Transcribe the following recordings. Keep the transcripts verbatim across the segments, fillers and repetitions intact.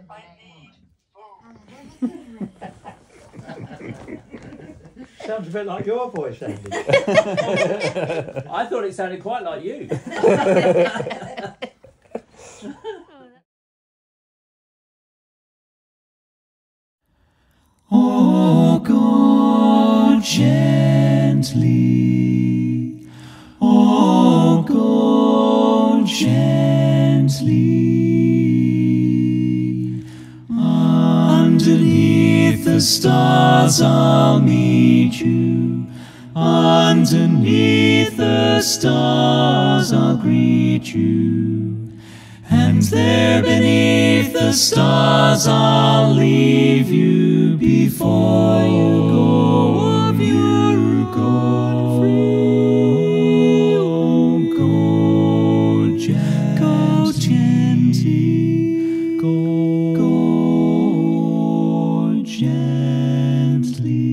Sounds a bit like your voice, Andy. I thought it sounded quite like you. Oh, go gently, oh, go gently. Underneath the stars I'll meet you, underneath the stars I'll greet you, and there beneath the stars I'll leave you before you go of your God free. Oh, go gently, go gently, go, go gently.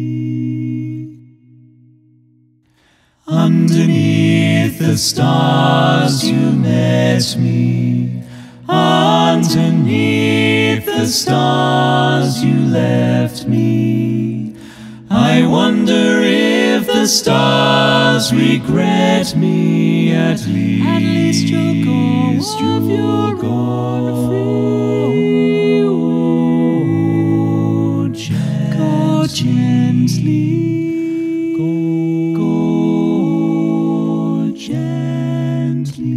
Underneath the stars you met me, underneath the stars you left me. I wonder if the stars regret me. At least, at least you'll go of your God free. Oh, gently, go gently, go, go gently.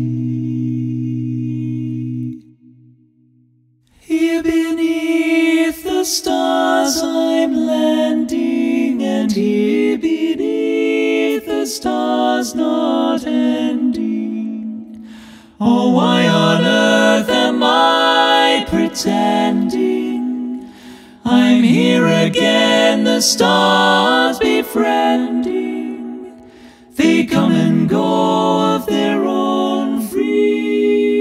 Here beneath the stars I'm landing, and here beneath the stars not ending. Oh, why on earth am I pretending? I'm here again, the stars befriending. They come and go of their own free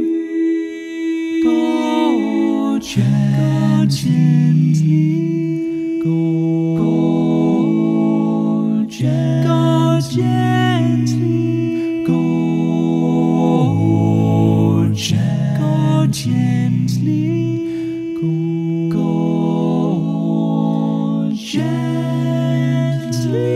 will. Go gently, go, go gently, go gently, go, go gently.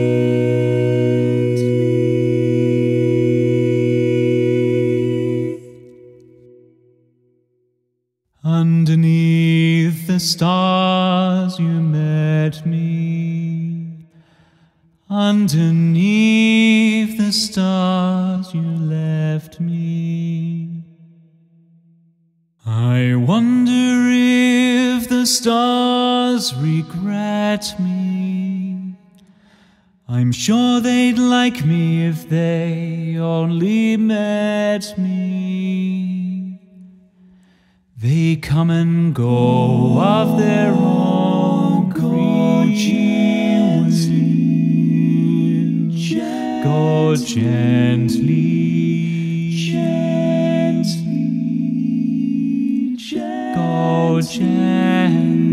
Underneath the stars you met me, underneath the stars you left me. I wonder if the stars regret me. I'm sure they'd like me if they only met me. They come and go of their own free will. Go gently, gently, go gently.